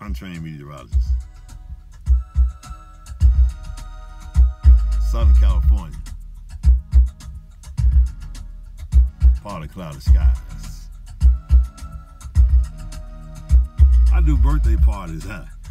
untrained meteorologist. Southern California. Part of cloudy skies. I do birthday parties, huh?